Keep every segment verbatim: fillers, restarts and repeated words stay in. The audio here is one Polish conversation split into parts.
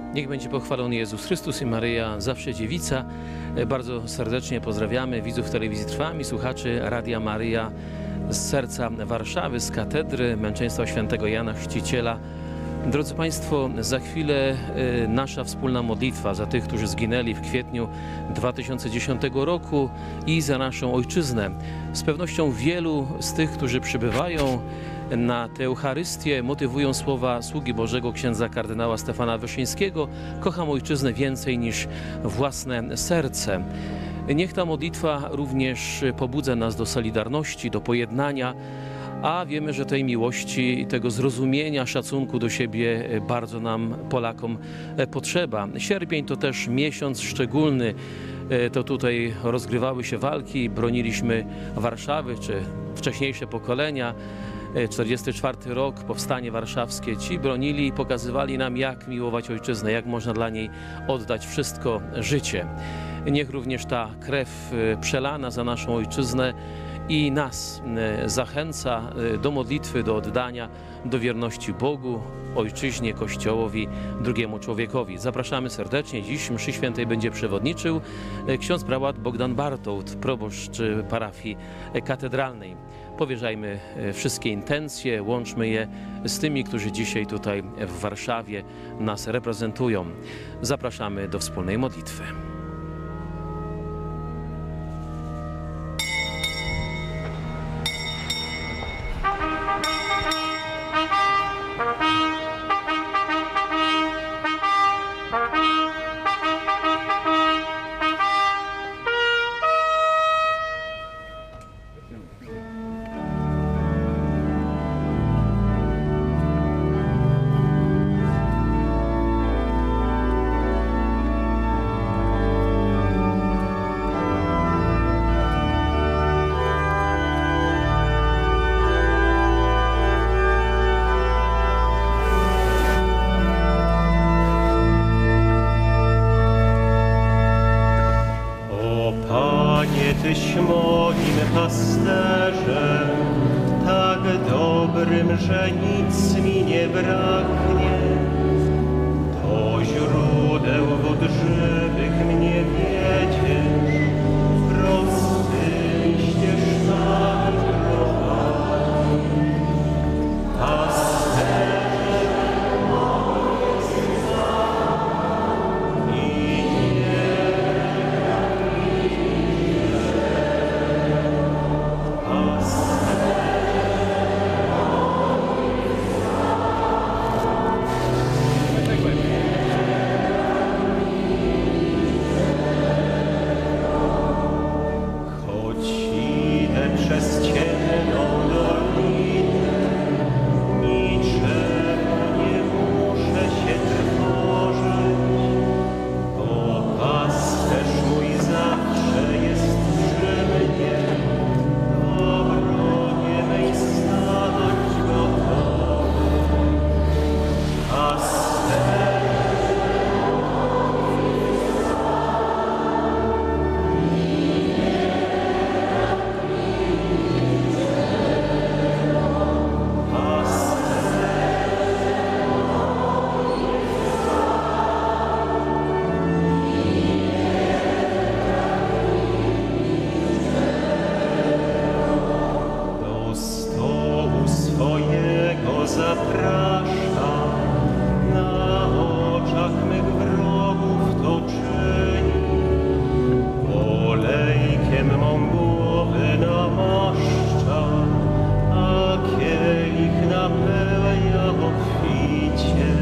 Niech będzie pochwalony Jezus Chrystus i Maryja, zawsze dziewica. Bardzo serdecznie pozdrawiamy widzów telewizji Trwam i słuchaczy Radia Maryja z serca Warszawy, z katedry Męczeństwa Świętego Jana Chrzciciela. Drodzy Państwo, za chwilę nasza wspólna modlitwa za tych, którzy zginęli w kwietniu dwa tysiące dziesiątego roku i za naszą ojczyznę. Z pewnością wielu z tych, którzy przybywają na tę Eucharystię, motywują słowa sługi Bożego księdza kardynała Stefana Wyszyńskiego: kocham ojczyznę więcej niż własne serce. Niech ta modlitwa również pobudza nas do solidarności, do pojednania, a wiemy, że tej miłości i tego zrozumienia, szacunku do siebie bardzo nam, Polakom, potrzeba. Sierpień to też miesiąc szczególny. To tutaj rozgrywały się walki, broniliśmy Warszawy, czy wcześniejsze pokolenia. czterdziesty czwarty rok, powstanie warszawskie. Ci bronili i pokazywali nam, jak miłować ojczyznę, jak można dla niej oddać wszystko, życie. Niech również ta krew przelana za naszą ojczyznę i nas zachęca do modlitwy, do oddania, do wierności Bogu, ojczyźnie, Kościołowi, drugiemu człowiekowi. Zapraszamy serdecznie. Dziś mszy świętej będzie przewodniczył ksiądz prałat Bogdan Bartołt, proboszcz parafii katedralnej. Powierzajmy wszystkie intencje, łączmy je z tymi, którzy dzisiaj tutaj w Warszawie nas reprezentują. Zapraszamy do wspólnej modlitwy. Tyś moim pasterzem, tak dobrym, że nic mi nie braknie. Do źródeł wód żywych mnie wiedziesz, prostymi ścieżkami prowadzi. Pasterze i przez ciemną dolinę, niczego nie muszę się trwożyć, bo pasterz mój zawsze jest przy mnie, do obronie mej stanąć gotowy. Pasterz swojego zaprasza, na oczach mych wrogów to czyni. Olejkiem mą głowę namaszcza, a kielich napełnia obficie.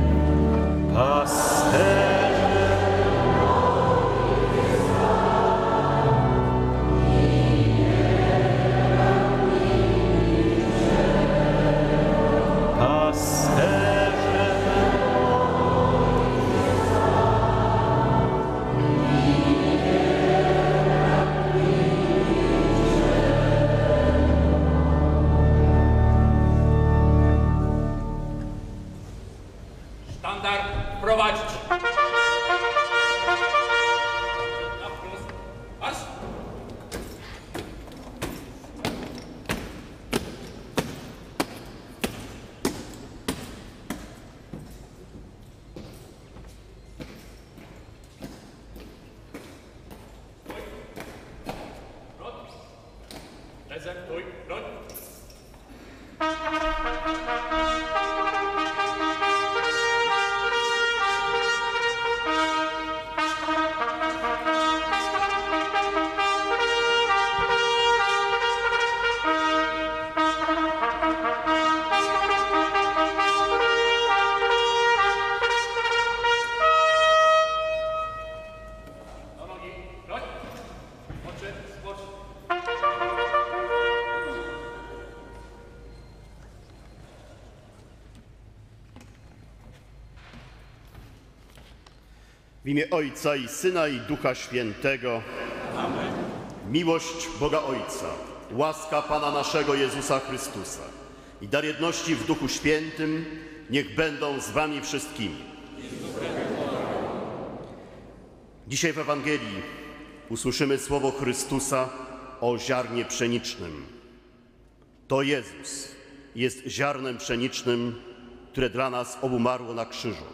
Pasterze sztandar prowadzić. Marsz! W imię Ojca i Syna i Ducha Świętego. Amen. Miłość Boga Ojca, łaska Pana naszego Jezusa Chrystusa i dar jedności w Duchu Świętym niech będą z wami wszystkimi. Dzisiaj w Ewangelii usłyszymy słowo Chrystusa o ziarnie pszenicznym. To Jezus jest ziarnem pszenicznym, które dla nas obumarło na krzyżu.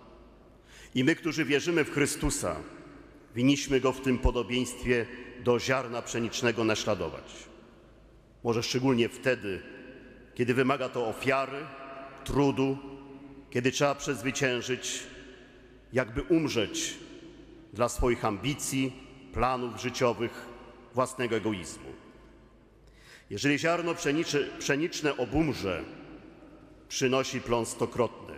I my, którzy wierzymy w Chrystusa, winniśmy Go w tym podobieństwie do ziarna pszenicznego naśladować. Może szczególnie wtedy, kiedy wymaga to ofiary, trudu, kiedy trzeba przezwyciężyć, jakby umrzeć dla swoich ambicji, planów życiowych, własnego egoizmu. Jeżeli ziarno pszeniczne obumrze, przynosi plon stokrotny.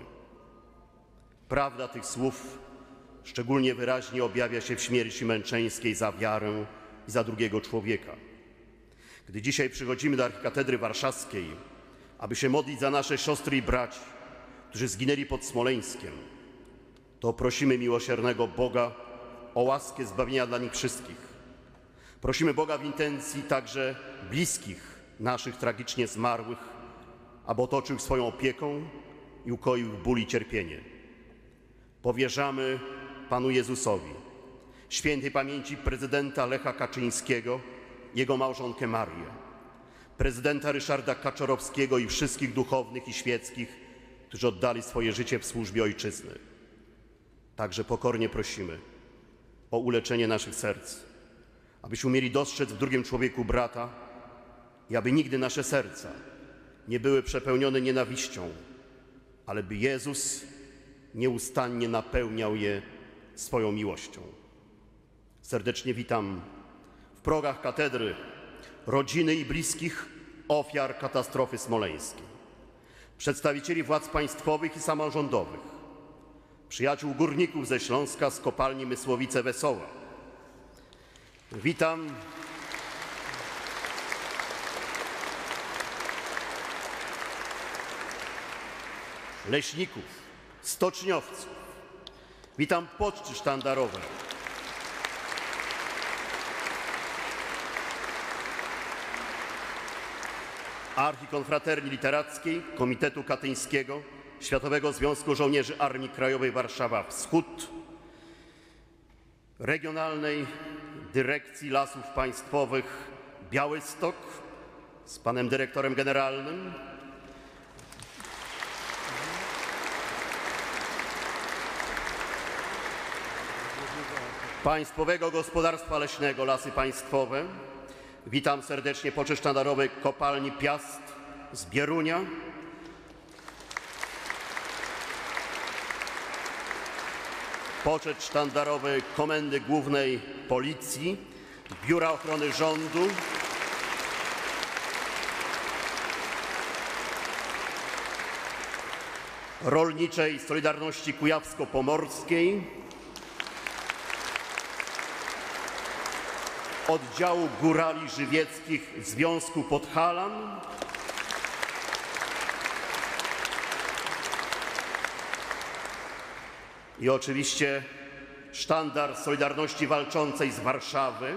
Prawda tych słów szczególnie wyraźnie objawia się w śmierci męczeńskiej za wiarę i za drugiego człowieka. Gdy dzisiaj przychodzimy do Archikatedry Warszawskiej, aby się modlić za nasze siostry i braci, którzy zginęli pod Smoleńskiem, to prosimy miłosiernego Boga o łaskę zbawienia dla nich wszystkich. Prosimy Boga w intencji także bliskich naszych tragicznie zmarłych, aby otoczył ich swoją opieką i ukoił ich ból i cierpienie. Powierzamy Panu Jezusowi, świętej pamięci prezydenta Lecha Kaczyńskiego, jego małżonkę Marię, prezydenta Ryszarda Kaczorowskiego i wszystkich duchownych i świeckich, którzy oddali swoje życie w służbie ojczyzny. Także pokornie prosimy o uleczenie naszych serc, abyśmy umieli dostrzec w drugim człowieku brata i aby nigdy nasze serca nie były przepełnione nienawiścią, ale by Jezus nieustannie napełniał je swoją miłością. Serdecznie witam w progach katedry rodziny i bliskich ofiar katastrofy smoleńskiej, przedstawicieli władz państwowych i samorządowych, przyjaciół górników ze Śląska z kopalni Mysłowice-Wesoła. Witam leśników, stoczniowców. Witam poczty sztandarowe. Archikonfraterni Literackiej, Komitetu Katyńskiego, Światowego Związku Żołnierzy Armii Krajowej Warszawa Wschód, Regionalnej Dyrekcji Lasów Państwowych Białystok z panem dyrektorem generalnym, Państwowego Gospodarstwa Leśnego Lasy Państwowe. Witam serdecznie poczet sztandarowy Kopalni Piast z Bierunia, poczet sztandarowy Komendy Głównej Policji, Biura Ochrony Rządu, Rolniczej Solidarności Kujawsko-Pomorskiej, Oddziału Górali Żywieckich Związku Podhalan, i oczywiście sztandar Solidarności Walczącej z Warszawy,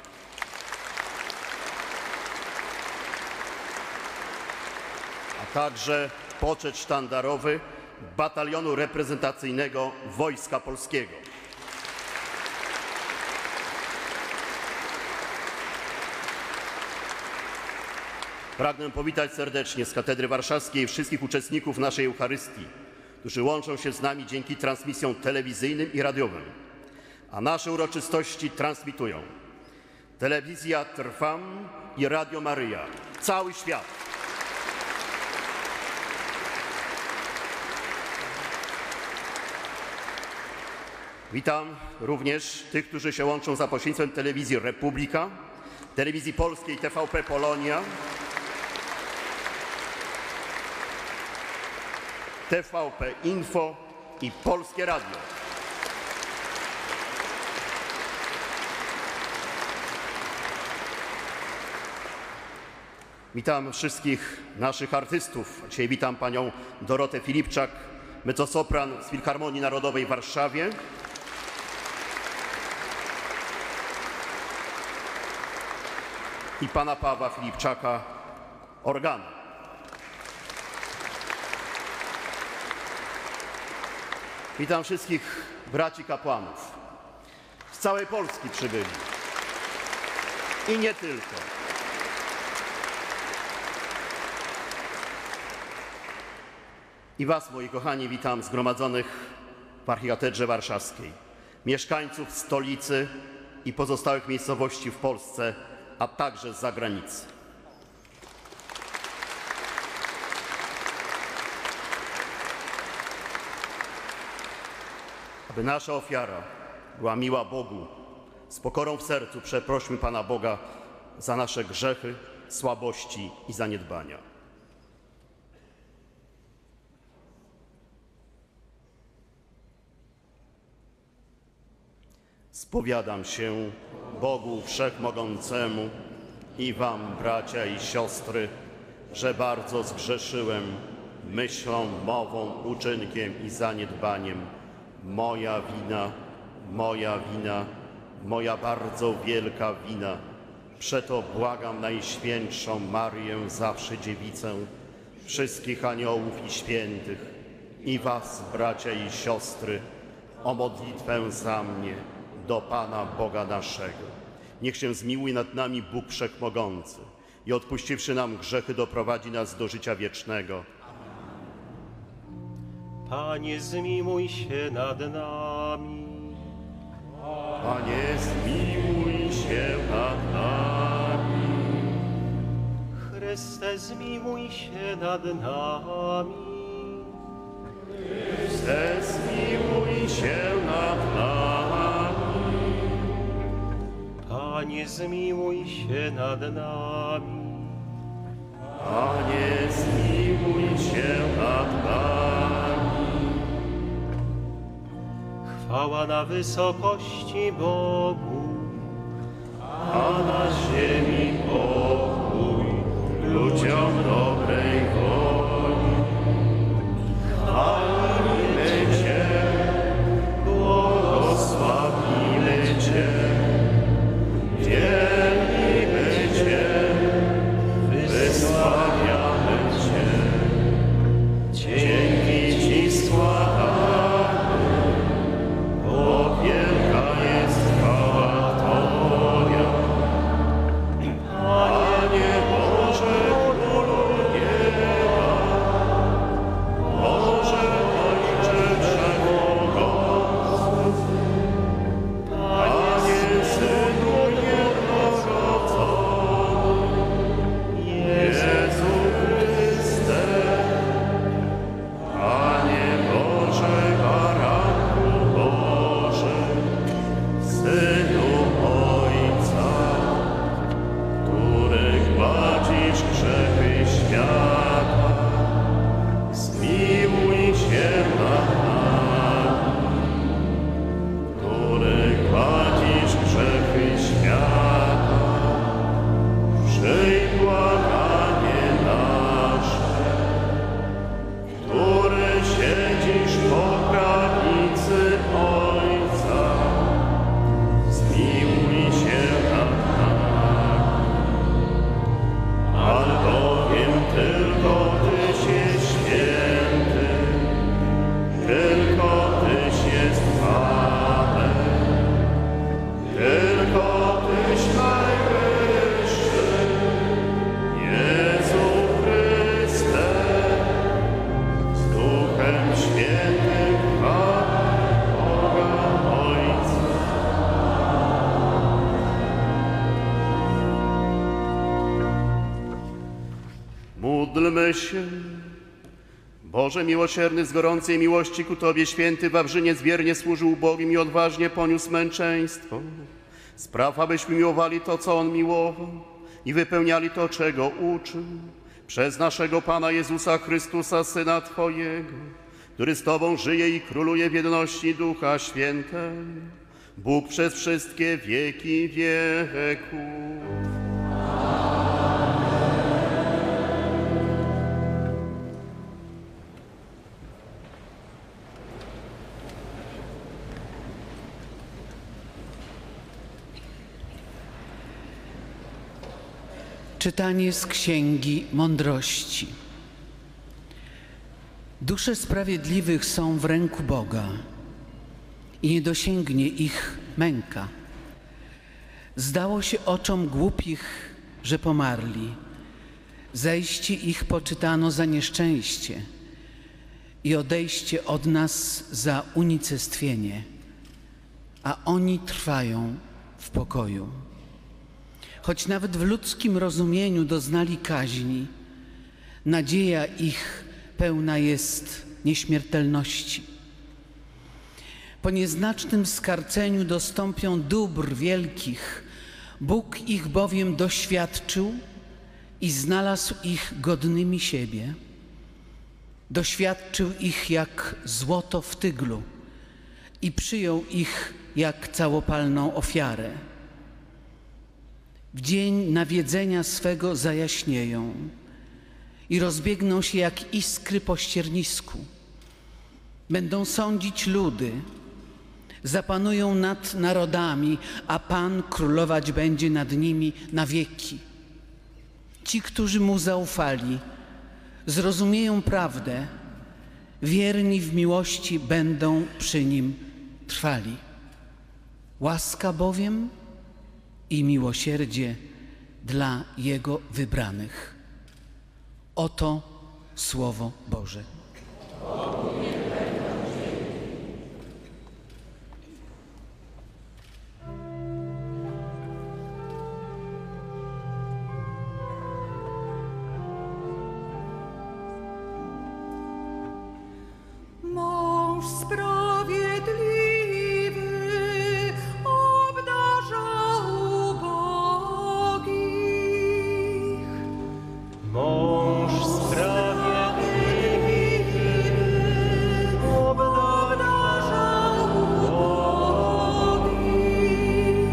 a także poczet sztandarowy Batalionu Reprezentacyjnego Wojska Polskiego. Pragnę powitać serdecznie z Katedry Warszawskiej wszystkich uczestników naszej Eucharystii, którzy łączą się z nami dzięki transmisjom telewizyjnym i radiowym, a nasze uroczystości transmitują Telewizja Trwam i Radio Maryja. Cały świat. Witam również tych, którzy się łączą za pośrednictwem telewizji Republika, Telewizji Polskiej T V P Polonia, T V P Info i Polskie Radio. Witam wszystkich naszych artystów. Dzisiaj witam panią Dorotę Filipczak, mezzosopran z Filharmonii Narodowej w Warszawie. i pana Pawła Filipczaka organu. Witam wszystkich braci kapłanów. Z całej Polski przybyli. I nie tylko. I was, moi kochani, witam zgromadzonych w Archikatedrze Warszawskiej, mieszkańców stolicy i pozostałych miejscowości w Polsce, a także z zagranicy. Aby nasza ofiara była miła Bogu, z pokorą w sercu przeprośmy Pana Boga za nasze grzechy, słabości i zaniedbania. Spowiadam się Bogu Wszechmogącemu i wam, bracia i siostry, że bardzo zgrzeszyłem myślą, mową, uczynkiem i zaniedbaniem. Moja wina, moja wina, moja bardzo wielka wina. Przeto błagam Najświętszą Maryję, zawsze Dziewicę, wszystkich aniołów i świętych i was, bracia i siostry, o modlitwę za mnie do Pana Boga naszego. Niech się zmiłuje nad nami Bóg Wszechmogący i odpuściwszy nam grzechy doprowadzi nas do życia wiecznego. Panie, zmiłuj się nad nami. Panie, zmiłuj się nad nami. Chryste, zmiłuj się nad nami. Chryste, zmiłuj się nad nami. Panie, zmiłuj się nad nami. Panie, zmiłuj się nad nami. Chwała na wysokości Bogu, A na ziemi pokój ludziom dobrej woli. Chwalimy Cię, błogosławimy Cię, wielbimy Cię, wysławiamy Cię. Dzięki Ci składamy, bo wielka jest chwała Twoja. Panie Boże, Królu nieba, Boże Ojcze Wszechmogący, Panie Synu jednorodzony, Jezu Chryste, Panie Boże, Baranku Boży, Synu Ojca, który gładzisz grzechy świata, zmiłuj się nad nami. Który gładzisz grzechy świata, przyj błaganie nasze. Który siedzisz po prawicy Ojca, zmiłuj się nad nami. Albowiem tylko Tyś jest święty, tylko Tyś jest Panem, tylko Tyś najwyższy, Jezu Chryste, z Duchem Świętym chwała Boga Ojca. Módlmy się. Boże miłosierny, z gorącej miłości ku Tobie, święty Wawrzyniec wiernie służył ubogim i odważnie poniósł męczeństwo. Spraw, abyśmy miłowali to, co On miłował i wypełniali to, czego uczył. Przez naszego Pana Jezusa Chrystusa, Syna Twojego, który z Tobą żyje i króluje w jedności Ducha Świętego, Bóg przez wszystkie wieki wieków. Czytanie z Księgi Mądrości. Dusze sprawiedliwych są w ręku Boga i nie dosięgnie ich męka. Zdało się oczom głupich, że pomarli. Zejście ich poczytano za nieszczęście i odejście od nas za unicestwienie, a oni trwają w pokoju. Choć nawet w ludzkim rozumieniu doznali kaźni, nadzieja ich pełna jest nieśmiertelności. Po nieznacznym skarceniu dostąpią dóbr wielkich, Bóg ich bowiem doświadczył i znalazł ich godnymi siebie. Doświadczył ich jak złoto w tyglu i przyjął ich jak całopalną ofiarę. W dzień nawiedzenia swego zajaśnieją i rozbiegną się jak iskry po ściernisku. Będą sądzić ludy, zapanują nad narodami, a Pan królować będzie nad nimi na wieki. Ci, którzy Mu zaufali, zrozumieją prawdę, wierni w miłości będą przy Nim trwali. Łaska bowiem i miłosierdzie dla Jego wybranych. Oto Słowo Boże. Mąż sprawiedliwy obdarza ubogich. Mąż sprawiedliwy obdarza ubogich.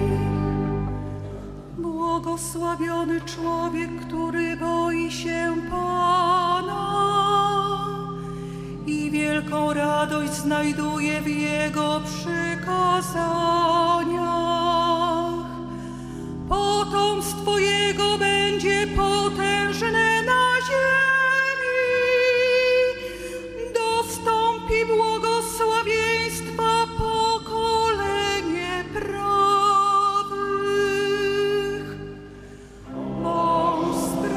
Błogosławiony człowiek, który boi się Pana i wielką radość znajduje w Jego przykazaniach. Potomstwo Jego będzie potężne na ziemi, dostąpi błogosławieństwa pokolenie prawych. Mąż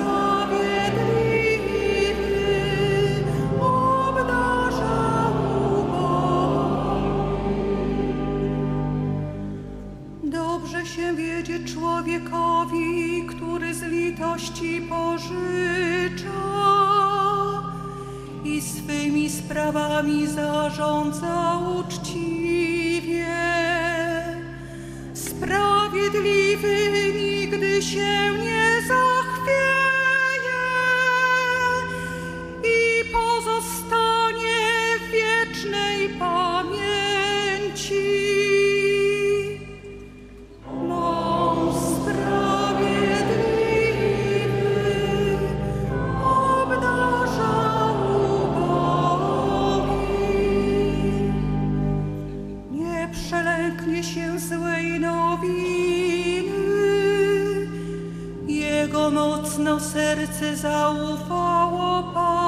sprawiedliwy obdarza ubogich. Dobrze się wiedzie człowiekowi, który z litości pożycza i swymi sprawami zarządza uczciwie. Sprawiedliwy nigdy się nie zachwieje i pozostanie w wiecznej pamięci. Mąż sprawiedliwy obdarza ubogich. Nie przelęknie się złej nowiny, jego mocno serce zaufało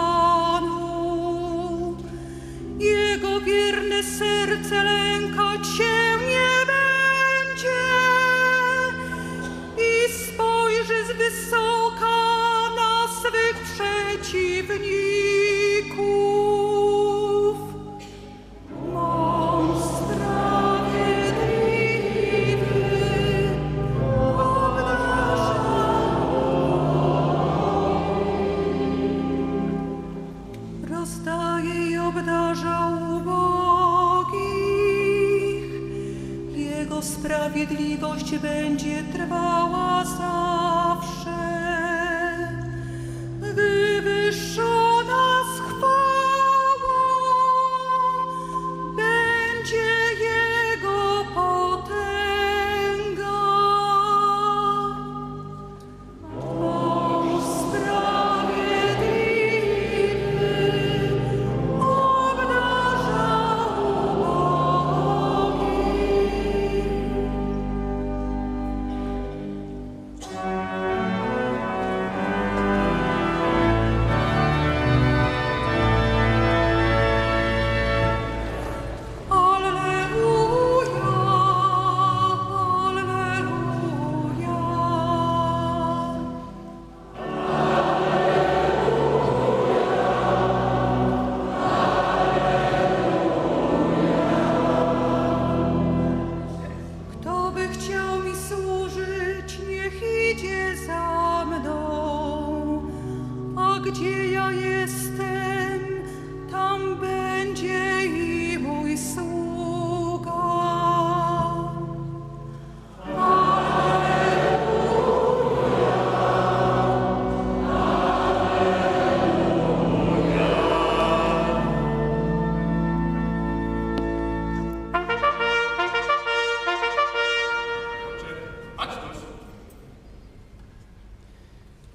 Panu. Jego wierne serce lękać się nie będzie i spojrzy z wysoka na swych przeciwników. Mąż sprawiedliwy obdarza ubogich. Rozdaje i obdarza ubogich. Jego sprawiedliwość będzie trwała zawsze. Wywyższona z chwałą będzie Jego potęga. Mąż sprawiedliwy obdarza ubogich.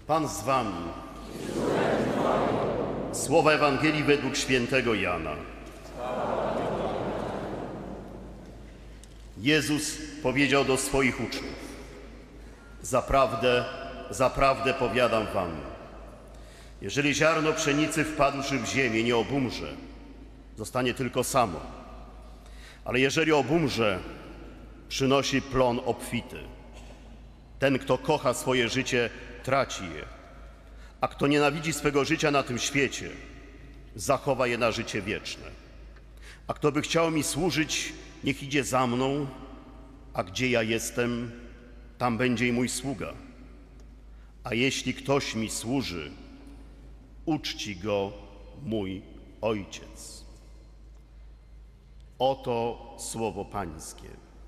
Pan z wami. Słowa Ewangelii według świętego Jana. Jezus powiedział do swoich uczniów: Zaprawdę, zaprawdę powiadam wam, jeżeli ziarno pszenicy wpadłszy w ziemię nie obumrze, zostanie tylko samo. Ale jeżeli obumrze, przynosi plon obfity. Ten, kto kocha swoje życie, traci je, a kto nienawidzi swego życia na tym świecie, zachowa je na życie wieczne. A kto by chciał mi służyć, niech idzie za mną, a gdzie ja jestem, tam będzie i mój sługa. A jeśli ktoś mi służy, uczci go mój Ojciec. Oto słowo Pańskie.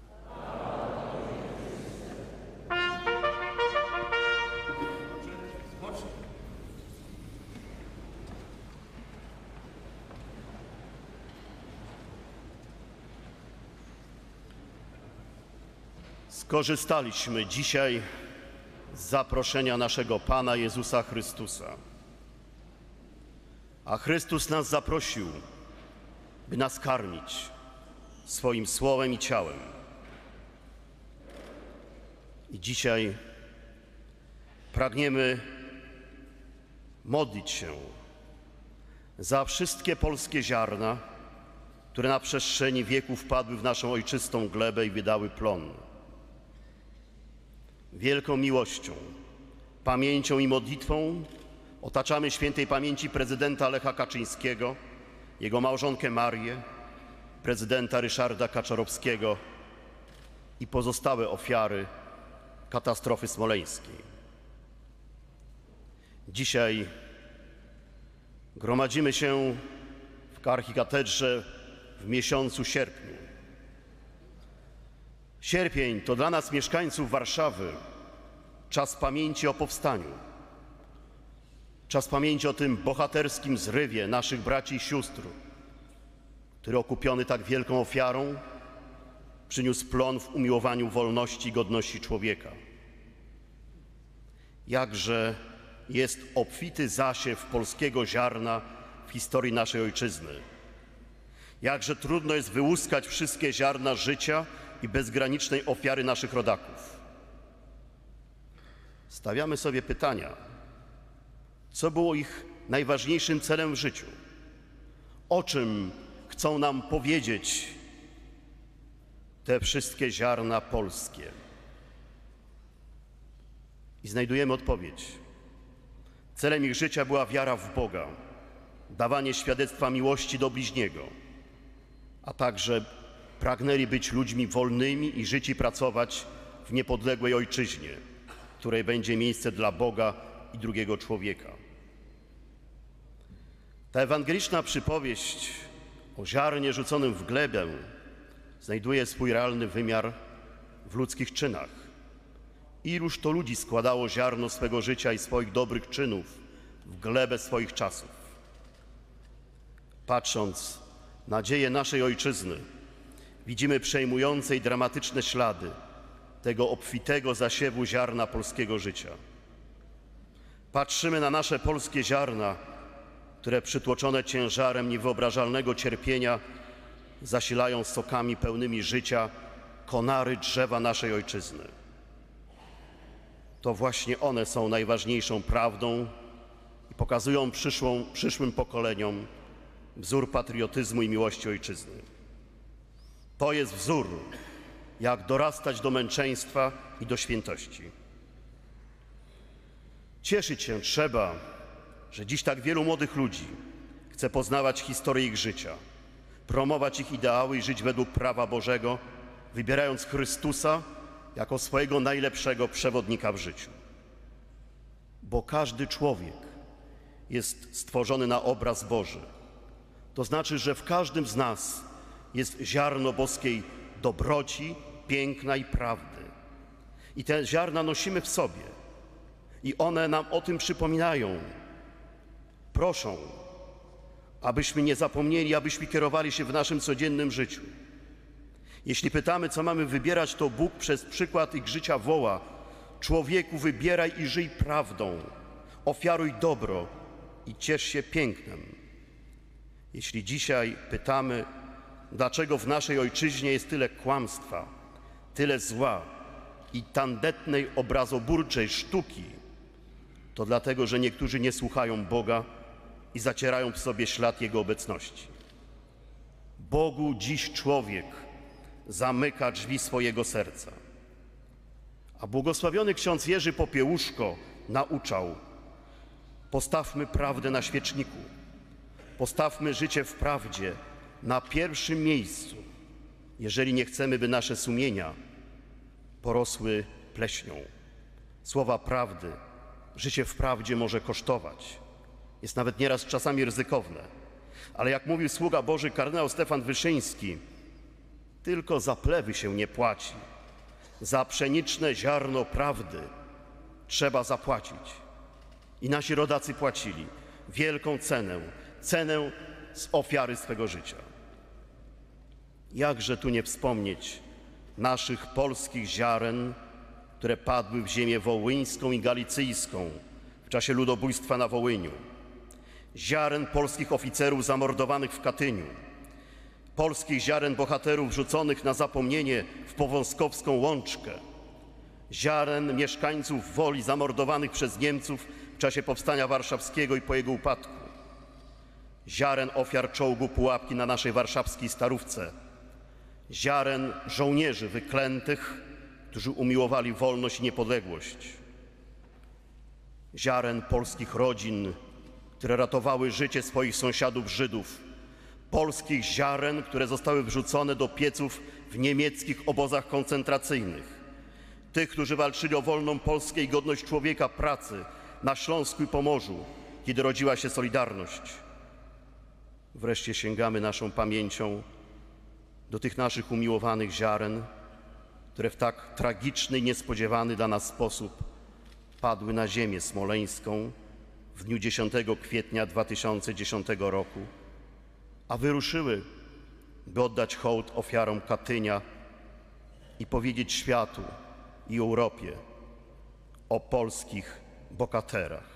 Skorzystaliśmy dzisiaj z zaproszenia naszego Pana Jezusa Chrystusa. A Chrystus nas zaprosił, by nas karmić swoim słowem i ciałem. I dzisiaj pragniemy modlić się za wszystkie polskie ziarna, które na przestrzeni wieków wpadły w naszą ojczystą glebę i wydały plon. Wielką miłością, pamięcią i modlitwą otaczamy świętej pamięci prezydenta Lecha Kaczyńskiego, jego małżonkę Marię, prezydenta Ryszarda Kaczorowskiego i pozostałe ofiary katastrofy smoleńskiej. Dzisiaj gromadzimy się w archikatedrze w miesiącu sierpniu. Sierpień to dla nas, mieszkańców Warszawy, czas pamięci o powstaniu. Czas pamięci o tym bohaterskim zrywie naszych braci i sióstr, który okupiony tak wielką ofiarą przyniósł plon w umiłowaniu wolności i godności człowieka. Jakże jest obfity zasiew polskiego ziarna w historii naszej ojczyzny. Jakże trudno jest wyłuskać wszystkie ziarna życia i bezgranicznej ofiary naszych rodaków. Stawiamy sobie pytania, co było ich najważniejszym celem w życiu? O czym chcą nam powiedzieć te wszystkie ziarna polskie? I znajdujemy odpowiedź. Celem ich życia była wiara w Boga, dawanie świadectwa miłości do bliźniego, a także pragnęli być ludźmi wolnymi i żyć i pracować w niepodległej ojczyźnie, w której będzie miejsce dla Boga i drugiego człowieka. Ta ewangeliczna przypowieść o ziarnie rzuconym w glebę znajduje swój realny wymiar w ludzkich czynach. Iluż to ludzi składało ziarno swego życia i swoich dobrych czynów w glebę swoich czasów. Patrząc na dzieje naszej ojczyzny, widzimy przejmujące i dramatyczne ślady tego obfitego zasiewu ziarna polskiego życia. Patrzymy na nasze polskie ziarna, które przytłoczone ciężarem niewyobrażalnego cierpienia zasilają sokami pełnymi życia konary drzewa naszej ojczyzny. To właśnie one są najważniejszą prawdą i pokazują przyszłą, przyszłym pokoleniom wzór patriotyzmu i miłości ojczyzny. To jest wzór, jak dorastać do męczeństwa i do świętości. Cieszyć się trzeba, że dziś tak wielu młodych ludzi chce poznawać historię ich życia, promować ich ideały i żyć według prawa Bożego, wybierając Chrystusa jako swojego najlepszego przewodnika w życiu. Bo każdy człowiek jest stworzony na obraz Boży. To znaczy, że w każdym z nas jest ziarno boskiej dobroci, piękna i prawdy. I te ziarna nosimy w sobie. I one nam o tym przypominają. Proszą, abyśmy nie zapomnieli, abyśmy kierowali się w naszym codziennym życiu. Jeśli pytamy, co mamy wybierać, to Bóg przez przykład ich życia woła: człowieku, wybieraj i żyj prawdą, Ofiaruj dobro i ciesz się pięknem. Jeśli dzisiaj pytamy, dlaczego w naszej ojczyźnie jest tyle kłamstwa, tyle zła i tandetnej, obrazoburczej sztuki, to dlatego, że niektórzy nie słuchają Boga i zacierają w sobie ślad Jego obecności. Bogu dziś człowiek zamyka drzwi swojego serca. A błogosławiony ksiądz Jerzy Popiełuszko nauczał: postawmy prawdę na świeczniku, postawmy życie w prawdzie na pierwszym miejscu, jeżeli nie chcemy, by nasze sumienia porosły pleśnią. Słowa prawdy, życie w prawdzie może kosztować. Jest nawet nieraz czasami ryzykowne. Ale jak mówił sługa Boży kardynał Stefan Wyszyński, tylko za plewy się nie płaci. Za pszeniczne ziarno prawdy trzeba zapłacić. I nasi rodacy płacili wielką cenę, cenę z ofiary swego życia. Jakże tu nie wspomnieć naszych polskich ziaren, które padły w ziemię wołyńską i galicyjską w czasie ludobójstwa na Wołyniu. Ziaren polskich oficerów zamordowanych w Katyniu, polskich ziaren bohaterów rzuconych na zapomnienie w Powązkowską Łączkę, ziaren mieszkańców Woli zamordowanych przez Niemców w czasie Powstania Warszawskiego i po jego upadku, ziaren ofiar czołgu Pułapki na naszej warszawskiej Starówce, ziaren żołnierzy wyklętych, którzy umiłowali wolność i niepodległość, ziaren polskich rodzin, które ratowały życie swoich sąsiadów Żydów, polskich ziaren, które zostały wrzucone do pieców w niemieckich obozach koncentracyjnych, tych, którzy walczyli o wolną Polskę i godność człowieka pracy na Śląsku i Pomorzu, kiedy rodziła się Solidarność. Wreszcie sięgamy naszą pamięcią do tych naszych umiłowanych ziaren, które w tak tragiczny i niespodziewany dla nas sposób padły na ziemię smoleńską w dniu dziesiątego kwietnia dwa tysiące dziesiątego roku, a wyruszyły, by oddać hołd ofiarom Katynia i powiedzieć światu i Europie o polskich bohaterach.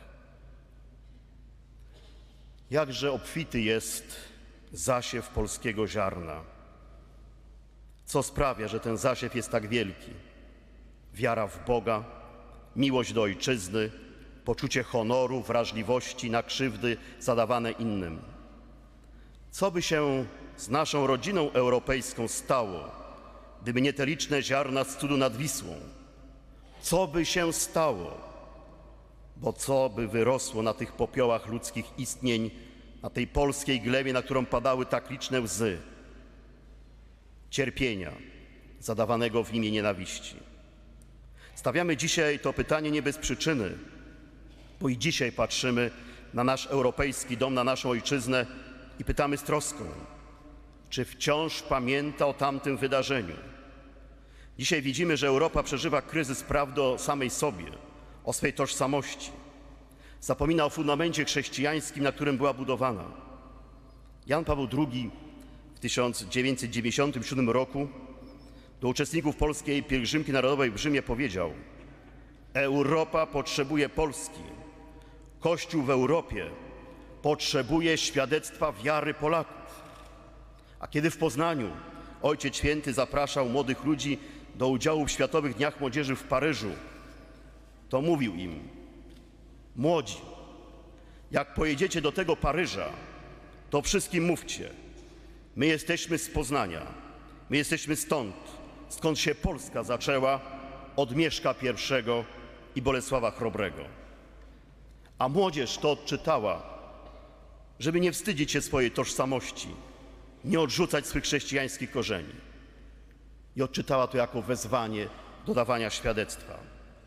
Jakże obfity jest zasiew polskiego ziarna. Co sprawia, że ten zasiew jest tak wielki? Wiara w Boga, miłość do ojczyzny, poczucie honoru, wrażliwości na krzywdy zadawane innym. Co by się z naszą rodziną europejską stało, gdyby nie te liczne ziarna z cudu nad Wisłą? Co by się stało? Bo co by wyrosło na tych popiołach ludzkich istnień, na tej polskiej glebie, na którą padały tak liczne łzy cierpienia zadawanego w imię nienawiści? Stawiamy dzisiaj to pytanie nie bez przyczyny, bo i dzisiaj patrzymy na nasz europejski dom, na naszą ojczyznę i pytamy z troską, czy wciąż pamięta o tamtym wydarzeniu. Dzisiaj widzimy, że Europa przeżywa kryzys prawdy o samej sobie, o swej tożsamości. Zapomina o fundamencie chrześcijańskim, na którym była budowana. Jan Paweł drugi w tysiąc dziewięćset dziewięćdziesiątym siódmym roku do uczestników polskiej pielgrzymki narodowej w Rzymie powiedział: Europa potrzebuje Polski. Kościół w Europie potrzebuje świadectwa wiary Polaków. A kiedy w Poznaniu Ojciec Święty zapraszał młodych ludzi do udziału w Światowych Dniach Młodzieży w Paryżu, to mówił im: młodzi, jak pojedziecie do tego Paryża, to wszystkim mówcie: my jesteśmy z Poznania, my jesteśmy stąd, skąd się Polska zaczęła, od Mieszka pierwszego i Bolesława Chrobrego. A młodzież to odczytała, żeby nie wstydzić się swojej tożsamości, nie odrzucać swych chrześcijańskich korzeni. I odczytała to jako wezwanie do dawania świadectwa.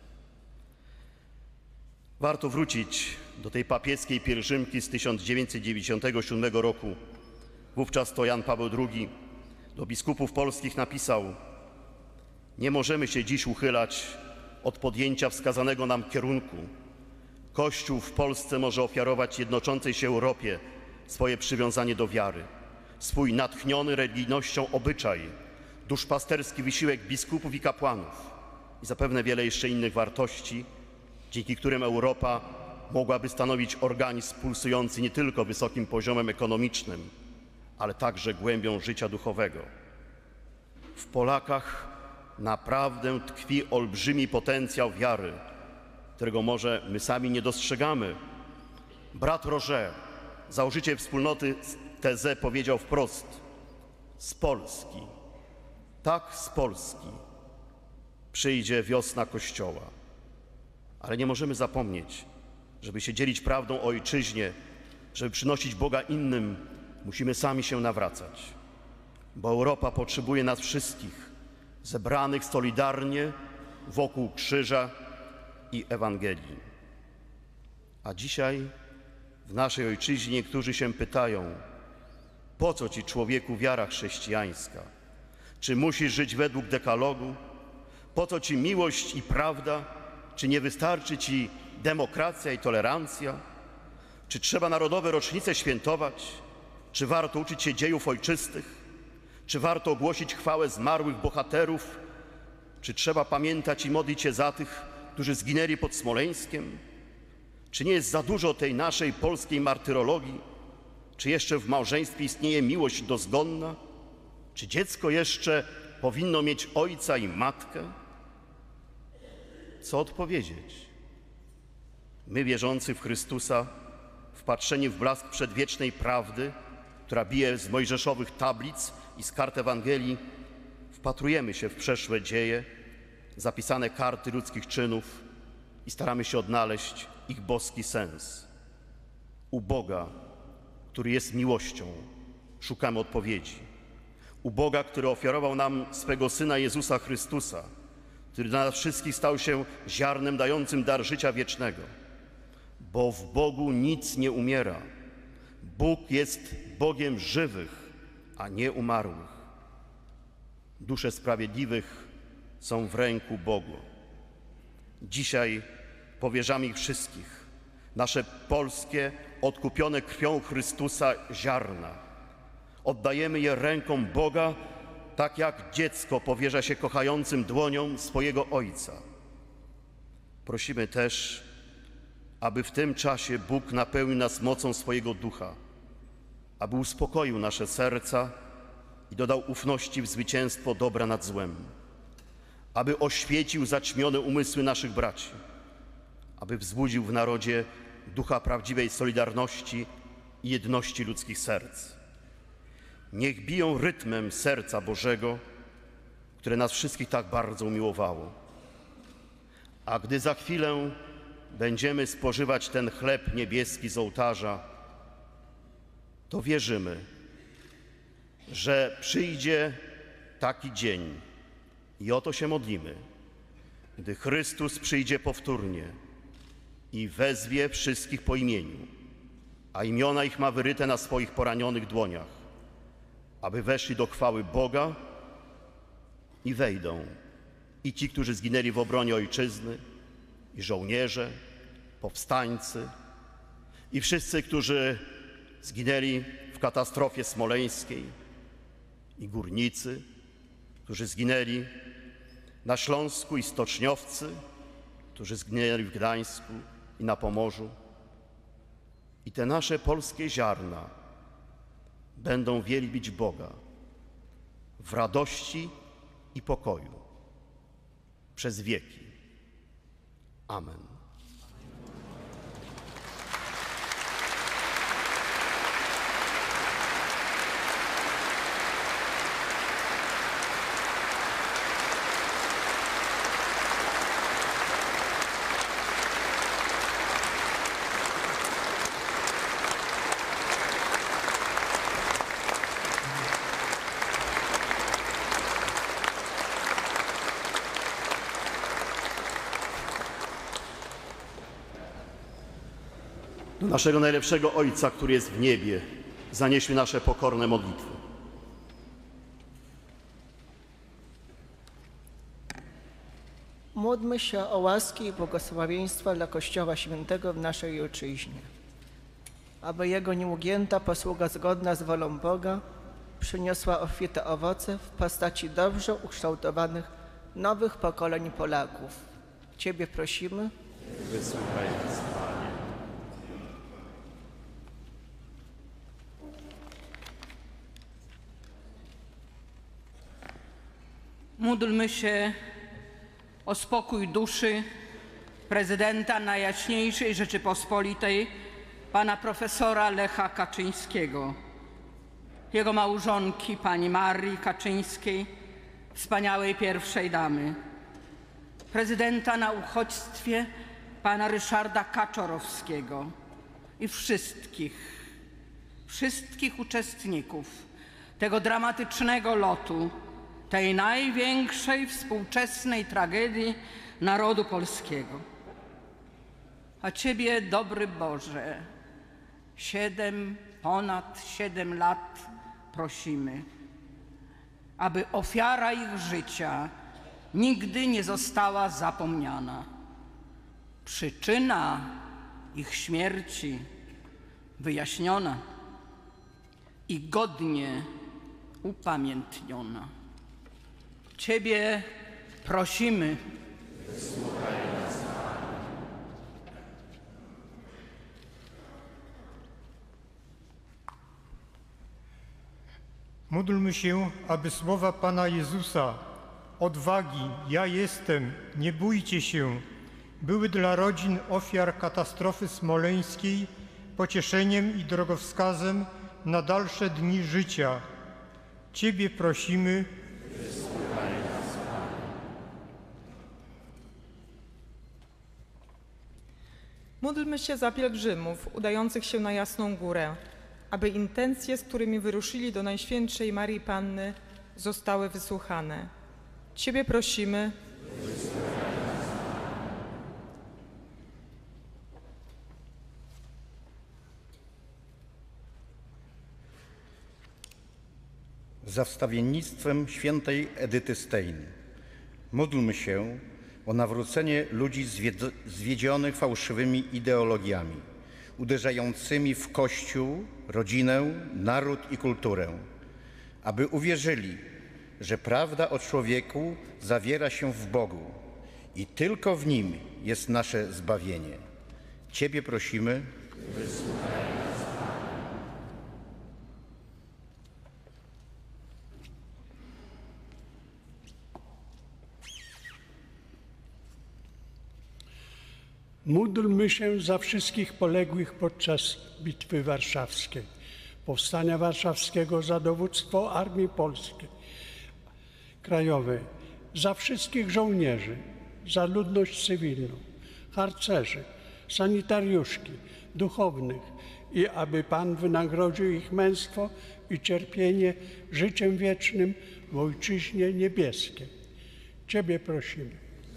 Warto wrócić do tej papieskiej pielgrzymki z tysiąc dziewięćset dziewięćdziesiątego siódmego roku. Wówczas to Jan Paweł drugi do biskupów polskich napisał: nie możemy się dziś uchylać od podjęcia wskazanego nam kierunku. Kościół w Polsce może ofiarować jednoczącej się Europie swoje przywiązanie do wiary, swój natchniony religijnością obyczaj, duszpasterski wysiłek biskupów i kapłanów i zapewne wiele jeszcze innych wartości, dzięki którym Europa mogłaby stanowić organizm pulsujący nie tylko wysokim poziomem ekonomicznym, ale także głębią życia duchowego. W Polakach naprawdę tkwi olbrzymi potencjał wiary, którego może my sami nie dostrzegamy. Brat Roger, założyciel wspólnoty T Z, powiedział wprost: z Polski, tak z Polski przyjdzie wiosna Kościoła. Ale nie możemy zapomnieć, żeby się dzielić prawdą o ojczyźnie, żeby przynosić Boga innym, musimy sami się nawracać. Bo Europa potrzebuje nas wszystkich, zebranych solidarnie wokół krzyża i Ewangelii. A dzisiaj w naszej ojczyźnie niektórzy się pytają: po co ci, człowieku, wiara chrześcijańska? Czy musisz żyć według dekalogu? Po co ci miłość i prawda? Czy nie wystarczy ci demokracja i tolerancja? Czy trzeba narodowe rocznice świętować? Czy warto uczyć się dziejów ojczystych? Czy warto ogłosić chwałę zmarłych bohaterów? Czy trzeba pamiętać i modlić się za tych, którzy zginęli pod Smoleńskiem? Czy nie jest za dużo tej naszej polskiej martyrologii? Czy jeszcze w małżeństwie istnieje miłość dozgonna? Czy dziecko jeszcze powinno mieć ojca i matkę? Co odpowiedzieć? My, wierzący w Chrystusa, wpatrzeni w blask przedwiecznej prawdy, która bije z mojżeszowych tablic i z kart Ewangelii, wpatrujemy się w przeszłe dzieje, zapisane karty ludzkich czynów i staramy się odnaleźć ich boski sens. U Boga, który jest miłością, szukamy odpowiedzi. U Boga, który ofiarował nam swego Syna Jezusa Chrystusa, który dla nas wszystkich stał się ziarnem dającym dar życia wiecznego. Bo w Bogu nic nie umiera. Bóg jest Bogiem żywych, a nie umarłych. Dusze sprawiedliwych są w ręku Bogu. Dzisiaj powierzamy ich wszystkich, nasze polskie, odkupione krwią Chrystusa ziarna. Oddajemy je rękom Boga, tak jak dziecko powierza się kochającym dłoniom swojego Ojca. Prosimy też, aby w tym czasie Bóg napełnił nas mocą swojego Ducha, aby uspokoił nasze serca i dodał ufności w zwycięstwo dobra nad złem, aby oświecił zaćmione umysły naszych braci, aby wzbudził w narodzie ducha prawdziwej solidarności i jedności ludzkich serc. Niech biją rytmem serca Bożego, które nas wszystkich tak bardzo umiłowało. A gdy za chwilę będziemy spożywać ten chleb niebieski z ołtarza, to wierzymy, że przyjdzie taki dzień i o to się modlimy, gdy Chrystus przyjdzie powtórnie i wezwie wszystkich po imieniu, a imiona ich ma wyryte na swoich poranionych dłoniach, aby weszli do chwały Boga i wejdą i ci, którzy zginęli w obronie Ojczyzny, i żołnierze, powstańcy, i wszyscy, którzy zginęli w katastrofie smoleńskiej, i górnicy, którzy zginęli na Śląsku, i stoczniowcy, którzy zginęli w Gdańsku i na Pomorzu. I te nasze polskie ziarna będą wielbić Boga w radości i pokoju przez wieki. Amen. Do naszego najlepszego Ojca, który jest w niebie, zanieśmy nasze pokorne modlitwy. Módlmy się o łaskę i błogosławieństwo dla Kościoła Świętego w naszej ojczyźnie, aby Jego nieugięta posługa zgodna z wolą Boga przyniosła obfite owoce w postaci dobrze ukształtowanych nowych pokoleń Polaków. Ciebie prosimy. Wysłuchaj nas, Panie. Módlmy się o spokój duszy prezydenta Najjaśniejszej Rzeczypospolitej, pana profesora Lecha Kaczyńskiego, jego małżonki, pani Marii Kaczyńskiej, wspaniałej pierwszej damy, prezydenta na uchodźstwie, pana Ryszarda Kaczorowskiego i wszystkich, wszystkich uczestników tego dramatycznego lotu, tej największej współczesnej tragedii narodu polskiego. A Ciebie, dobry Boże, siedem, ponad siedem lat prosimy, aby ofiara ich życia nigdy nie została zapomniana. Przyczyna ich śmierci wyjaśniona i godnie upamiętniona. Ciebie prosimy. Módlmy się, aby słowa Pana Jezusa, odwagi, ja jestem, nie bójcie się, były dla rodzin ofiar katastrofy smoleńskiej pocieszeniem i drogowskazem na dalsze dni życia. Ciebie prosimy. Módlmy się za pielgrzymów udających się na Jasną Górę, aby intencje, z którymi wyruszyli do Najświętszej Marii Panny, zostały wysłuchane. Ciebie prosimy. Za wstawiennictwem świętej Edyty Stein módlmy się o nawrócenie ludzi zwiedzionych fałszywymi ideologiami, uderzającymi w Kościół, rodzinę, naród i kulturę, aby uwierzyli, że prawda o człowieku zawiera się w Bogu i tylko w Nim jest nasze zbawienie. Ciebie prosimy. Módlmy się za wszystkich poległych podczas Bitwy Warszawskiej, Powstania Warszawskiego, za dowództwo Armii Polskiej Krajowej, za wszystkich żołnierzy, za ludność cywilną, harcerzy, sanitariuszki, duchownych i aby Pan wynagrodził ich męstwo i cierpienie życiem wiecznym w Ojczyźnie Niebieskiej. Ciebie prosimy.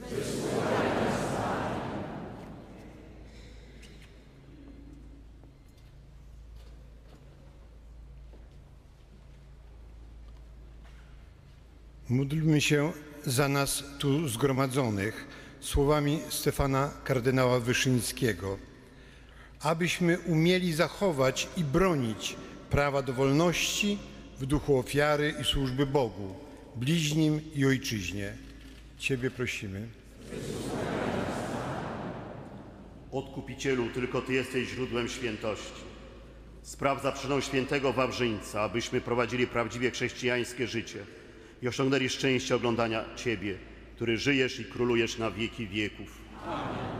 Módlmy się za nas tu zgromadzonych słowami Stefana kardynała Wyszyńskiego, abyśmy umieli zachować i bronić prawa do wolności w duchu ofiary i służby Bogu, bliźnim i Ojczyźnie. Ciebie prosimy. Odkupicielu, tylko Ty jesteś źródłem świętości. Spraw za przyczyną świętego Wawrzyńca, abyśmy prowadzili prawdziwie chrześcijańskie życie i osiągnęli szczęście oglądania Ciebie, który żyjesz i królujesz na wieki wieków. Amen.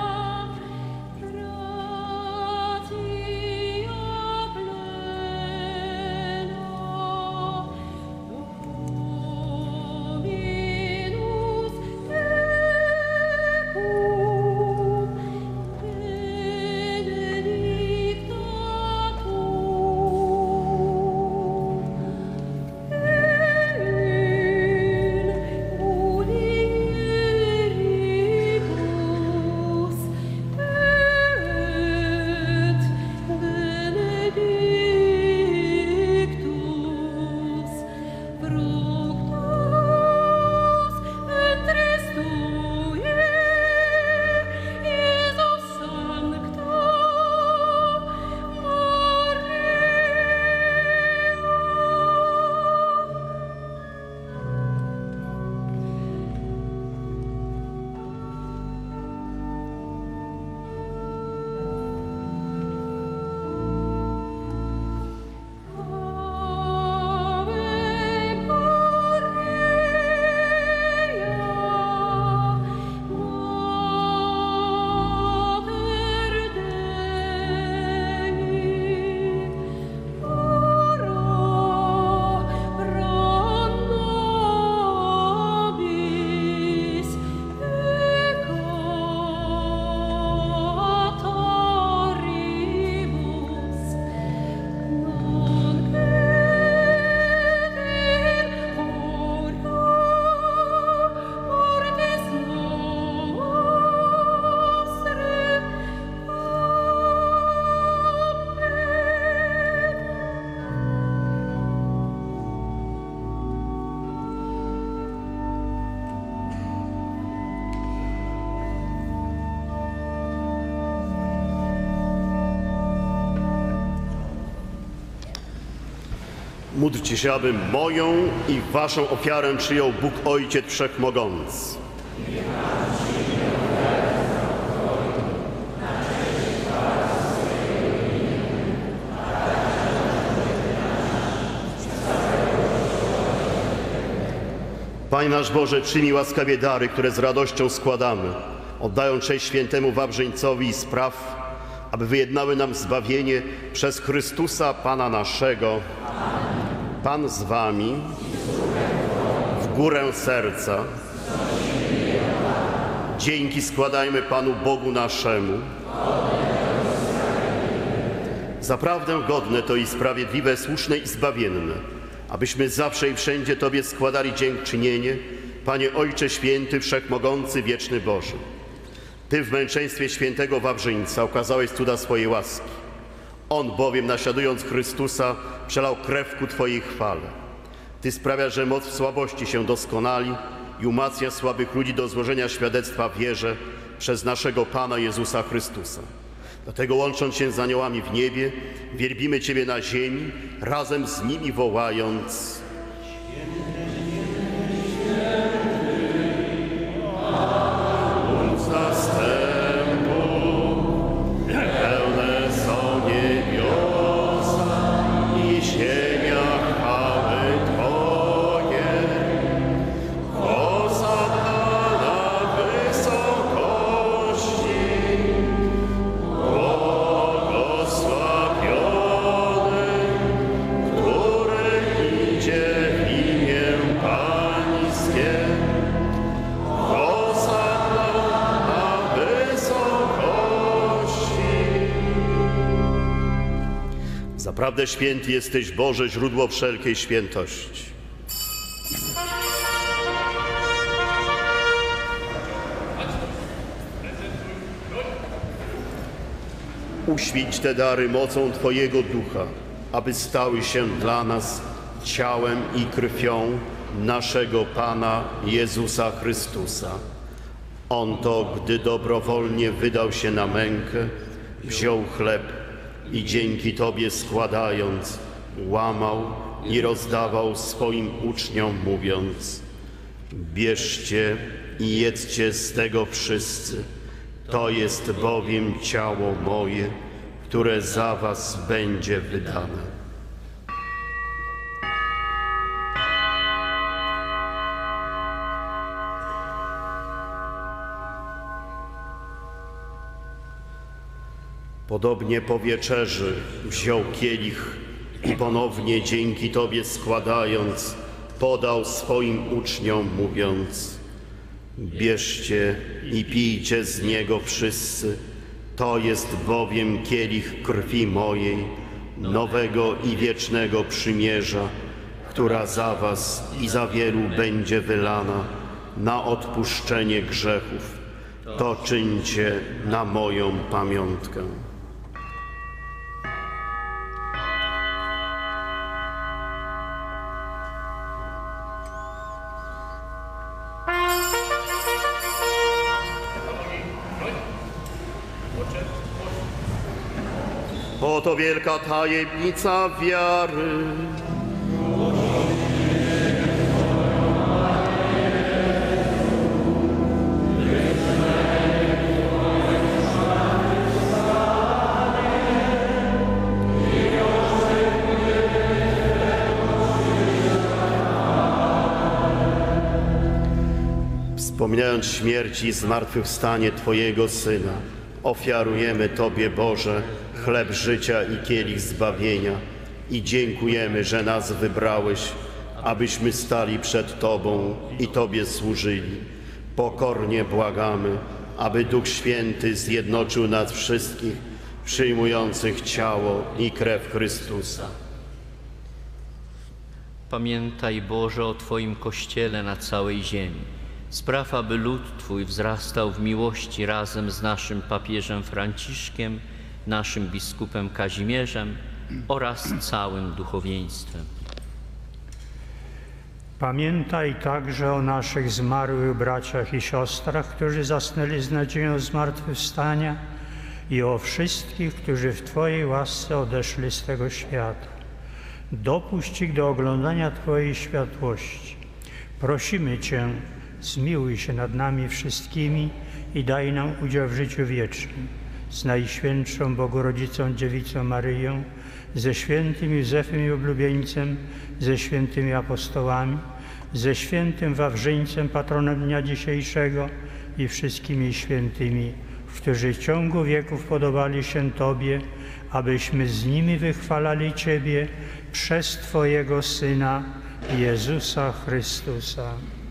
Gratia plena Módlcie się, aby moją i waszą ofiarę przyjął Bóg Ojciec Wszechmogący. Panie nasz Boże, przyjmij łaskawie dary, które z radością składamy, oddając cześć świętemu Wawrzyńcowi i spraw, aby wyjednały nam zbawienie przez Chrystusa Pana naszego. Pan z wami, w górę serca. Dzięki składajmy Panu Bogu naszemu. Zaprawdę godne to i sprawiedliwe, słuszne i zbawienne, abyśmy zawsze i wszędzie Tobie składali dziękczynienie, Panie Ojcze Święty, Wszechmogący, Wieczny Boże. Ty w męczeństwie świętego Wawrzyńca okazałeś cuda swojej łaski. On bowiem, naśladując Chrystusa, przelał krew ku Twojej chwale. Ty sprawiasz, że moc w słabości się doskonali i umacnia słabych ludzi do złożenia świadectwa w wierze przez naszego Pana Jezusa Chrystusa. Dlatego łącząc się z aniołami w niebie, wielbimy Ciebie na ziemi, razem z nimi wołając: Naprawdę święty jesteś, Boże, źródło wszelkiej świętości. Uświęć te dary mocą Twojego Ducha, aby stały się dla nas ciałem i krwią naszego Pana Jezusa Chrystusa. On to, gdy dobrowolnie wydał się na mękę, wziął chleb i dzięki Tobie składając, łamał i rozdawał swoim uczniom, mówiąc: bierzcie i jedzcie z tego wszyscy, to jest bowiem ciało moje, które za was będzie wydane. Podobnie po wieczerzy wziął kielich i ponownie dzięki Tobie składając, podał swoim uczniom, mówiąc: bierzcie i pijcie z niego wszyscy, to jest bowiem kielich krwi mojej, nowego i wiecznego przymierza, która za was i za wielu będzie wylana na odpuszczenie grzechów. To czyńcie na moją pamiątkę. Oto wielka tajemnica wiary. Wspominając śmierć i zmartwychwstanie Twojego Syna, ofiarujemy Tobie, Boże, chleb życia i kielich zbawienia i dziękujemy, że nas wybrałeś, abyśmy stali przed Tobą i Tobie służyli. Pokornie błagamy, aby Duch Święty zjednoczył nas wszystkich, przyjmujących ciało i krew Chrystusa. Pamiętaj, Boże, o Twoim Kościele na całej ziemi. Spraw, aby lud Twój wzrastał w miłości razem z naszym papieżem Franciszkiem, naszym biskupem Kazimierzem oraz całym duchowieństwem. Pamiętaj także o naszych zmarłych braciach i siostrach, którzy zasnęli z nadzieją zmartwychwstania, i o wszystkich, którzy w Twojej łasce odeszli z tego świata. dopuść ich do oglądania Twojej światłości. Prosimy Cię, zmiłuj się nad nami wszystkimi i daj nam udział w życiu wiecznym. Z Najświętszą Bogorodzicą Dziewicą Maryją, ze świętym Józefem i oblubieńcem, ze świętymi apostołami, ze świętym Wawrzyńcem, patronem dnia dzisiejszego i wszystkimi świętymi, którzy w ciągu wieków podobali się Tobie, abyśmy z nimi wychwalali Ciebie przez Twojego Syna, Jezusa Chrystusa.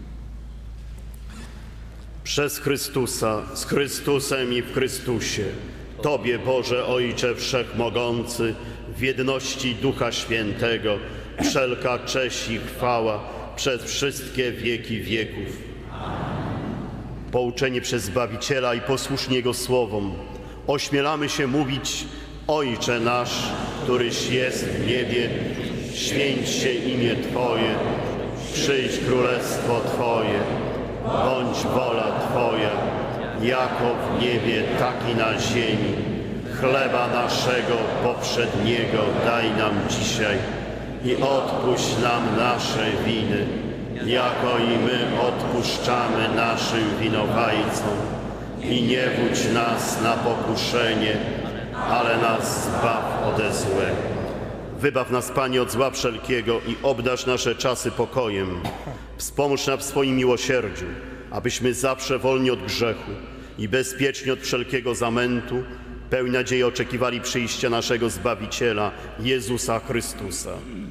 Przez Chrystusa, z Chrystusem i w Chrystusie, Tobie, Boże Ojcze Wszechmogący, w jedności Ducha Świętego, wszelka cześć i chwała przez wszystkie wieki wieków. Pouczeni przez Zbawiciela i posłuszni Jego słowom, ośmielamy się mówić: Ojcze nasz, któryś jest w niebie, święć się imię Twoje, przyjdź królestwo Twoje, bądź wola Twoja, jako w niebie, tak i na ziemi. Chleba naszego poprzedniego daj nam dzisiaj i odpuść nam nasze winy, jako i my odpuszczamy naszym winowajcom. I nie wódź nas na pokuszenie, ale nas zbaw ode złego. Wybaw nas, Panie, od zła wszelkiego i obdarz nasze czasy pokojem. Wspomóż nam w swoim miłosierdziu, abyśmy zawsze wolni od grzechu i bezpieczni od wszelkiego zamętu, pełni nadziei oczekiwali przyjścia naszego Zbawiciela, Jezusa Chrystusa.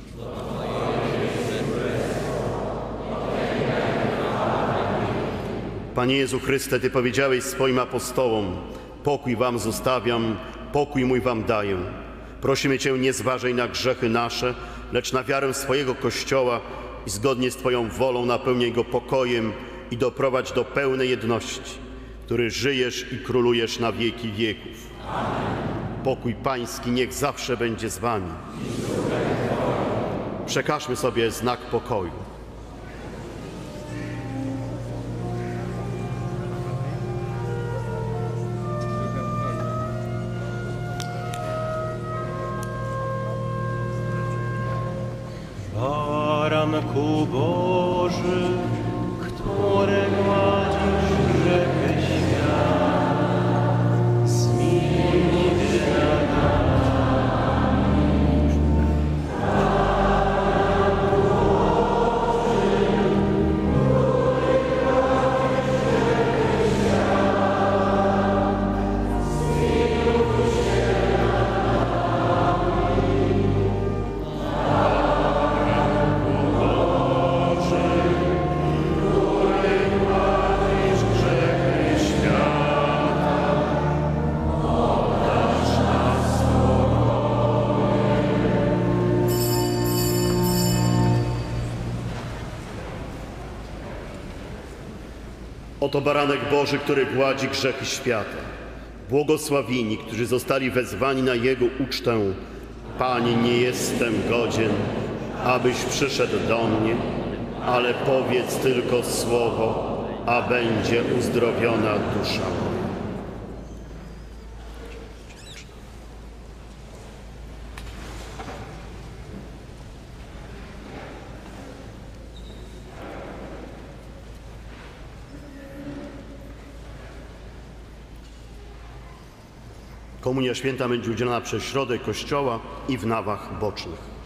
Panie Jezu Chryste, Ty powiedziałeś swoim apostołom: pokój wam zostawiam, pokój mój wam daję. Prosimy Cię, nie zważaj na grzechy nasze, lecz na wiarę swojego Kościoła i zgodnie z Twoją wolą napełniaj go pokojem i doprowadź do pełnej jedności, który żyjesz i królujesz na wieki wieków. Pokój Pański niech zawsze będzie z Wami. Przekażmy sobie znak pokoju. Baranku Boży, który gładzisz grzechy świata, zmiłuj się nad nami. Baranku Boży, który gładzisz grzechy świata, zmiłuj się nad nami. Oto baranek Boży, który gładzi grzechy świata. Błogosławieni, którzy zostali wezwani na Jego ucztę. Panie, nie jestem godzien, abyś przyszedł do mnie, ale powiedz tylko słowo, a będzie uzdrowiona dusza moja. Komunia święta będzie udzielana przez środek Kościoła i w nawach bocznych.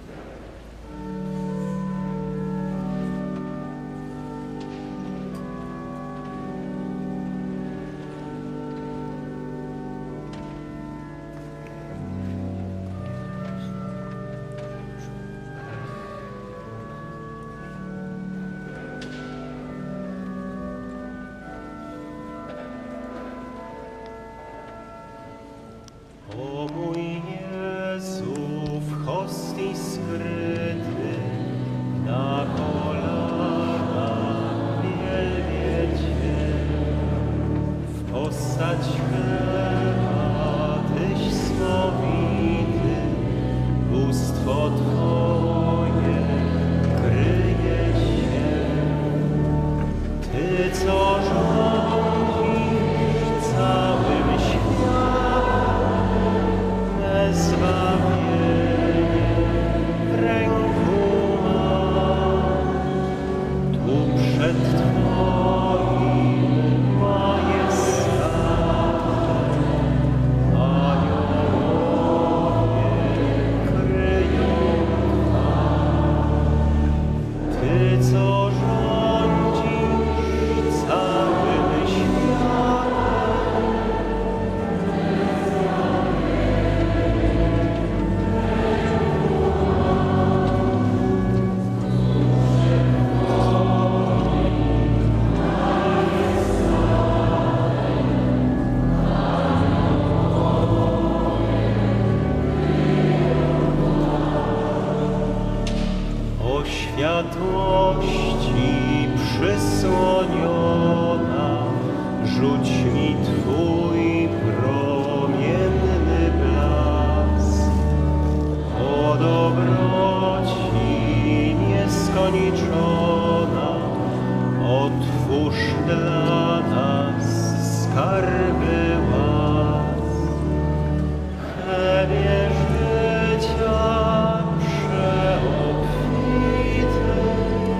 O mój Jezu, w hostii skryty, na kolanach wielbię Cię. W postać chleba Tyś słowity, bóstwo Twoje kryje się. Ty, co rządzisz całym światem, zbawienie w światłości przysłoniona, rzuć mi Twój promienny blask. O dobroci nieskończona, otwórz dla nas skarby łask. Chlebie życia przeobfity,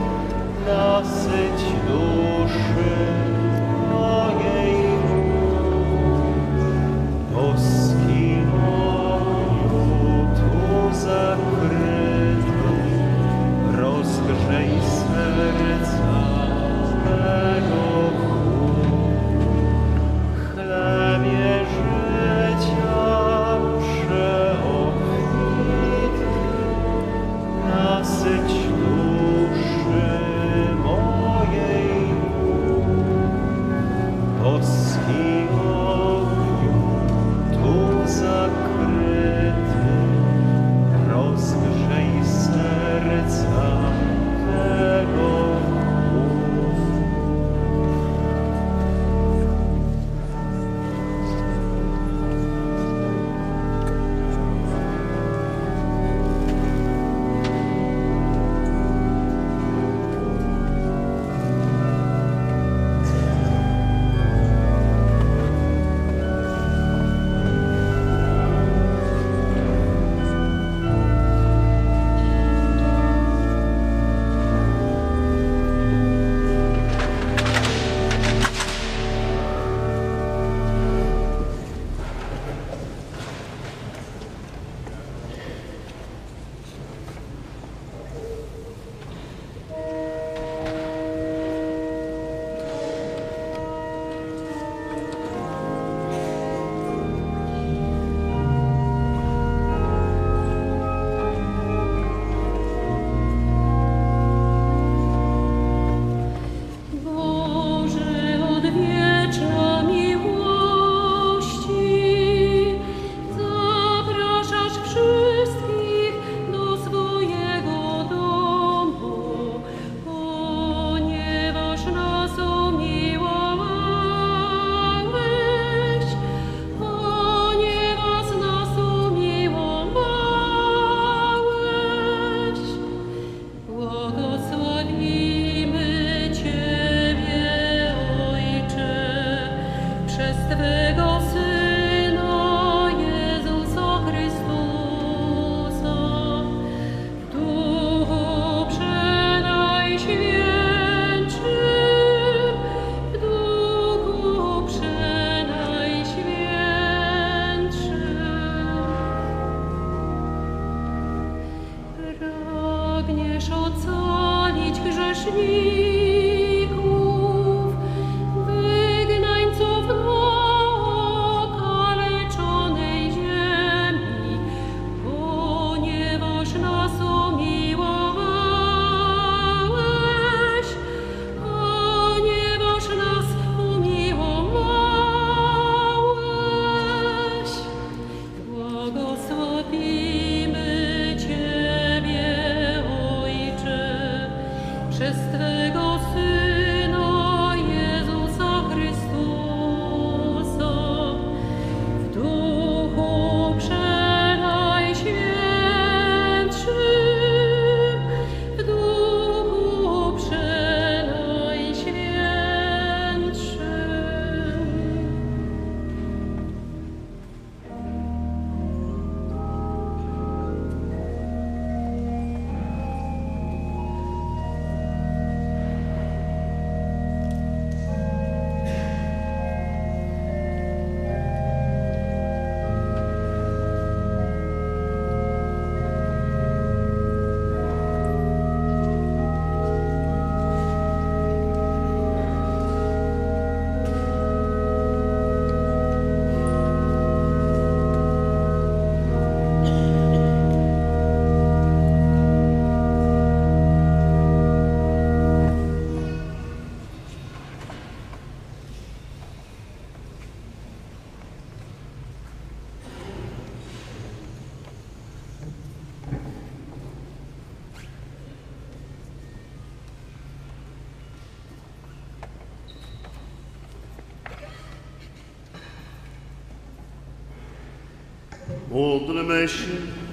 Módlmy się.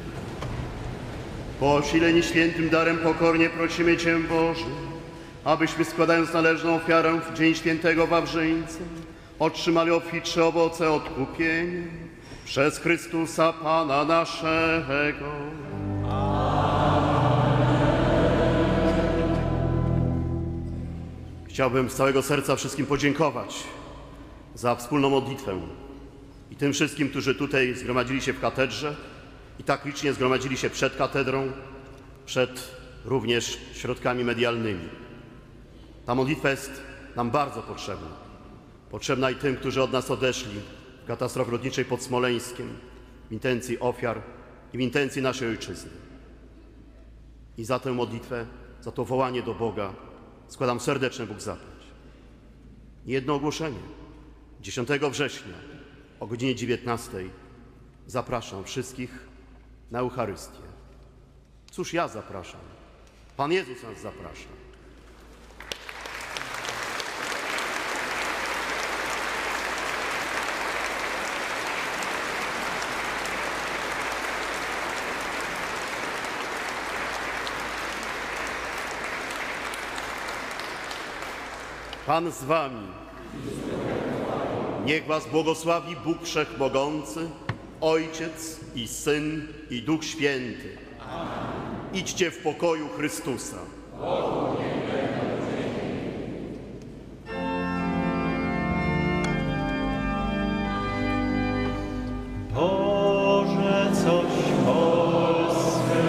Posileni świętym darem pokornie prosimy Cię, Boże, abyśmy składając należną ofiarę w Dzień Świętego Wawrzyńca otrzymali obfitsze owoce odkupienia przez Chrystusa Pana naszego. Chciałbym z całego serca wszystkim podziękować za wspólną modlitwę i tym wszystkim, którzy tutaj zgromadzili się w katedrze i tak licznie zgromadzili się przed katedrą, przed również środkami medialnymi. Ta modlitwa jest nam bardzo potrzebna. Potrzebna i tym, którzy od nas odeszli w katastrofie lotniczej pod Smoleńskiem, w intencji ofiar i w intencji naszej ojczyzny. I za tę modlitwę, za to wołanie do Boga składam serdeczne Bóg zapłać. I jedno ogłoszenie. dziesiątego września o godzinie dziewiętnastej zapraszam wszystkich na Eucharystię. Cóż ja zapraszam? Pan Jezus nas zaprasza. Pan z wami. Niech was błogosławi Bóg Wszechmogący, Ojciec i Syn i Duch Święty. Idźcie w pokoju Chrystusa. Boże, coś Polskę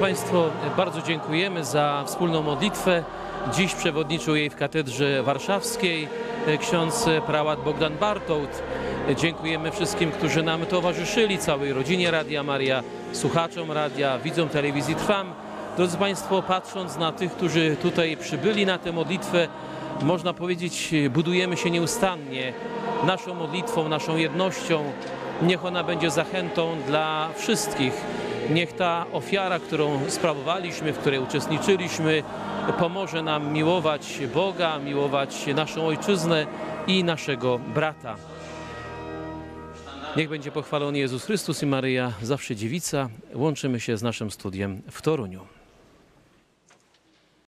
Państwo, bardzo dziękujemy za wspólną modlitwę. Dziś przewodniczył jej w katedrze warszawskiej ksiądz prałat Bogdan Bartołt. Dziękujemy wszystkim, którzy nam towarzyszyli, całej rodzinie Radia Maria, słuchaczom radia, widzom telewizji Trwam. Drodzy Państwo, patrząc na tych, którzy tutaj przybyli na tę modlitwę, można powiedzieć, budujemy się nieustannie naszą modlitwą, naszą jednością. Niech ona będzie zachętą dla wszystkich. Niech ta ofiara, którą sprawowaliśmy, w której uczestniczyliśmy, pomoże nam miłować Boga, miłować naszą Ojczyznę i naszego brata. Niech będzie pochwalony Jezus Chrystus i Maryja, zawsze dziewica. Łączymy się z naszym studiem w Toruniu.